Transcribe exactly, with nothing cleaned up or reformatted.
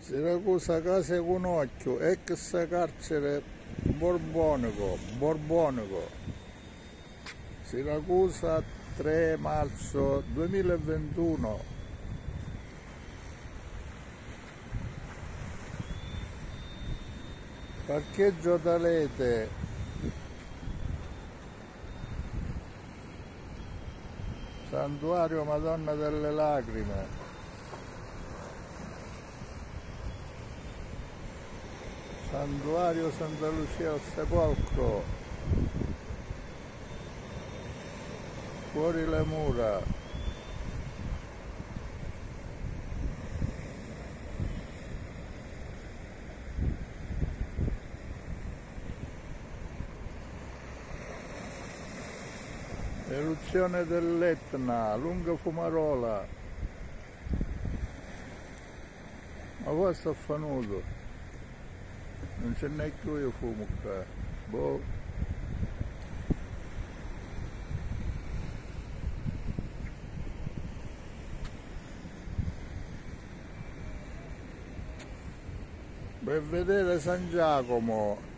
Siracusa Case Cunocchio, ex carcere Borbonico, Borbonico. Siracusa tre marzo duemilaventuno. Parcheggio Talete. Santuario Madonna delle Lacrime. Santuario Santa Lucia al Sepolcro. Fuori le mura. Eruzione dell'Etna, lunga fumarola. Ma poi sta fanuto. Non c'è neanche io fumo qua. Boh. Per vedere San Giacomo.